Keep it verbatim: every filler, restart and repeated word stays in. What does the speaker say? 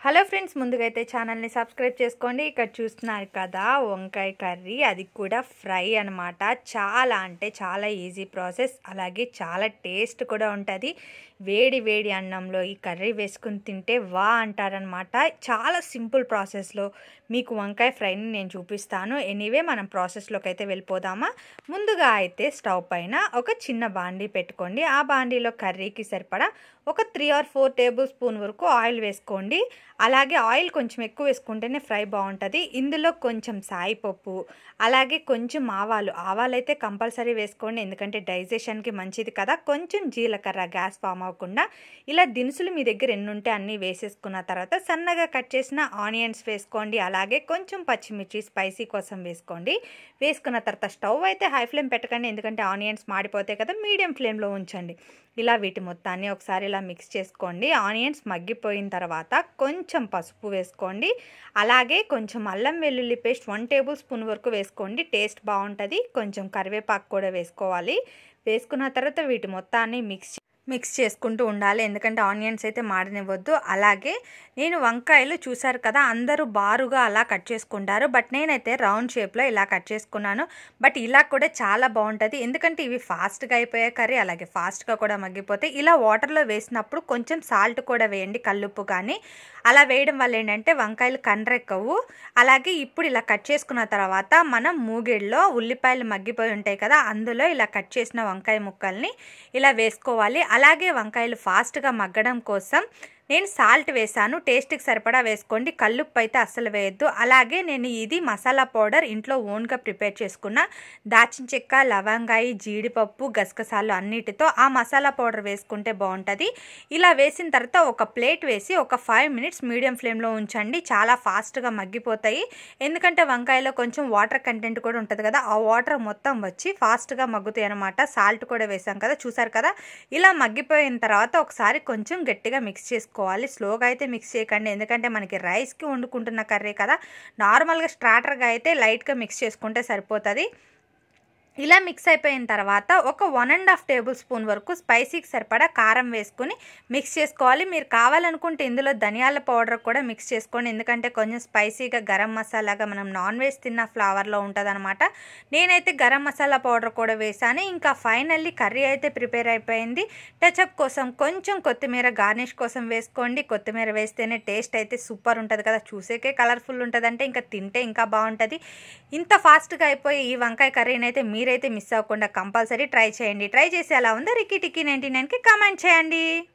Hello friends, ముందుగా అయితే ఛానల్ని సబ్స్క్రైబ్ చేసుకోండి. ఇక్కడ చూస్తున్నారు కదా వంకాయ కర్రీ, అది కూడా ఫ్రై అనమాట. చాలా అంటే చాలా ఈజీ ప్రాసెస్, అలాగే చాలా టేస్ట్ కూడా ఉంటుంది. వేడి వేడి అన్నంలో ఈ కర్రీ వేసుకుని తింటే వా అంటారనమాట. చాలా సింపుల్ ప్రాసెస్లో మీకు వంకాయ ఫ్రైని నేను చూపిస్తాను. ఎనీవే మనం ప్రాసెస్లోకి అయితే వెళ్ళిపోదామా. ముందుగా అయితే స్టవ్ పైన ఒక చిన్న బాండీ పెట్టుకోండి. ఆ బాండీలో కర్రీకి సరిపడా ఒక three or four tablespoon వరకు ఆయిల్ వేసుకోండి. అలాగే ఆయిల్ కొంచెం ఎక్కువ వేసుకుంటేనే ఫ్రై బాగుంటుంది. ఇందులో కొంచెం సాయిపప్పు, అలాగే కొంచెం ఆవాలు ఆవాలు అయితే కంపల్సరీ వేసుకోండి, ఎందుకంటే డైజెషన్కి మంచిది కదా. కొంచెం జీలకర్ర, గ్యాస్ ఫామ్ అవ్వకుండా. ఇలా దినుసులు మీ దగ్గర ఎన్ని ఉంటే అన్నీ వేసేసుకున్న తర్వాత సన్నగా కట్ చేసిన ఆనియన్స్ వేసుకోండి. అలాగే కొంచెం పచ్చిమిర్చి స్పైసీ కోసం వేసుకోండి. వేసుకున్న తర్వాత స్టవ్ అయితే హై ఫ్లేమ్ పెట్టకండి, ఎందుకంటే ఆనియన్స్ మాడిపోతాయి కదా. మీడియం ఫ్లేమ్లో ఉంచండి. ఇలా వీటి మొత్తాన్ని ఒకసారి ఇలా మిక్స్ చేసుకోండి. ఆనియన్స్ మగ్గిపోయిన తర్వాత కొంచెం పసుపు వేసుకోండి. అలాగే కొంచెం అల్లం వెల్లుల్లి పేస్ట్ వన్ టేబుల్ స్పూన్ వరకు వేసుకోండి, టేస్ట్ బాగుంటుంది. కొంచెం కరివేపాకు కూడా వేసుకోవాలి. వేసుకున్న తర్వాత వీటి మొత్తాన్ని మిక్స్ మిక్స్ చేసుకుంటూ ఉండాలి, ఎందుకంటే ఆనియన్స్ అయితే మాడనివ్వద్దు. అలాగే నేను వంకాయలు చూసారు కదా, అందరూ బారుగా అలా కట్ చేసుకుంటారు, బట్ నేనైతే రౌండ్ షేప్లో ఇలా కట్ చేసుకున్నాను. బట్ ఇలా కూడా చాలా బాగుంటుంది, ఎందుకంటే ఇవి ఫాస్ట్గా అయిపోయే కర్రీ, అలాగే ఫాస్ట్గా కూడా మగ్గిపోతాయి. ఇలా వాటర్లో వేసినప్పుడు కొంచెం సాల్ట్ కూడా వేయండి, కల్లుప్పు కానీ. అలా వేయడం వల్ల ఏంటంటే వంకాయలు కండ్రెక్కవు. అలాగే ఇప్పుడు ఇలా కట్ చేసుకున్న తర్వాత మనం మూగిడిలో ఉల్లిపాయలు మగ్గిపోయి ఉంటాయి కదా, అందులో ఇలా కట్ చేసిన వంకాయ ముక్కల్ని ఇలా వేసుకోవాలి. అలాగే వంకాయలు ఫాస్ట్గా మగ్గడం కోసం నేను సాల్ట్ వేసాను, టేస్ట్కి సరిపడా వేసుకోండి. కల్లుప్పు అయితే అస్సలు వేయద్దు. అలాగే నేను ఇది మసాలా పౌడర్ ఇంట్లో ఓన్గా ప్రిపేర్ చేసుకున్న దాచిన చెక్క, లవంగాయి, జీడిపప్పు, గసగసాలు అన్నిటితో ఆ మసాలా పౌడర్ వేసుకుంటే బాగుంటుంది. ఇలా వేసిన తర్వాత ఒక ప్లేట్ వేసి ఒక ఫైవ్ మినిట్స్ మీడియం ఫ్లేమ్లో ఉంచండి. చాలా ఫాస్ట్గా మగ్గిపోతాయి, ఎందుకంటే వంకాయలో కొంచెం వాటర్ కంటెంట్ కూడా ఉంటుంది కదా, ఆ వాటర్ మొత్తం వచ్చి ఫాస్ట్గా మగ్గుతాయి అనమాట. సాల్ట్ కూడా వేసాం కదా, చూసారు కదా. ఇలా మగ్గిపోయిన తర్వాత ఒకసారి కొంచెం గట్టిగా మిక్స్ చేసుకోవాలి. స్లోగా అయితే మిక్స్ చేయకండి, ఎందుకంటే మనకి రైస్కి వండుకుంటున్న కర్రీ కదా. నార్మల్గా స్టార్టర్గా అయితే లైట్గా మిక్స్ చేసుకుంటే సరిపోతుంది. ఇలా మిక్స్ అయిపోయిన తర్వాత ఒక one and half tablespoon వరకు స్పైసీకి సరిపడా కారం వేసుకుని మిక్స్ చేసుకోవాలి. మీరు కావాలనుకుంటే ఇందులో ధనియాల పౌడర్ కూడా మిక్స్ చేసుకోండి, ఎందుకంటే కొంచెం స్పైసీగా గరం మసాలాగా మనం నాన్ వెజ్ తిన్న ఫ్లేవర్లో ఉంటుంది అనమాట. నేనైతే గరం మసాలా పౌడర్ కూడా వేసాను. ఇంకా ఫైనల్లీ కర్రీ అయితే ప్రిపేర్ అయిపోయింది. టచ్అప్ కోసం కొంచెం కొత్తిమీర గార్నిష్ కోసం వేసుకోండి. కొత్తిమీర వేస్తేనే టేస్ట్ అయితే సూపర్ ఉంటుంది కదా, చూసేకే కలర్ఫుల్ ఉంటుంది, అంటే ఇంకా తింటే ఇంకా బాగుంటుంది. ఇంత ఫాస్ట్గా అయిపోయి ఈ వంకాయ కర్రీని అయితే మీరైతే మిస్ అవ్వకుండా కంపల్సరీ ట్రై చేయండి. ట్రై చేసి ఎలా ఉందో రిక్కీ టిక్కీ నైంటీ నైన్కి కామెంట్ చేయండి.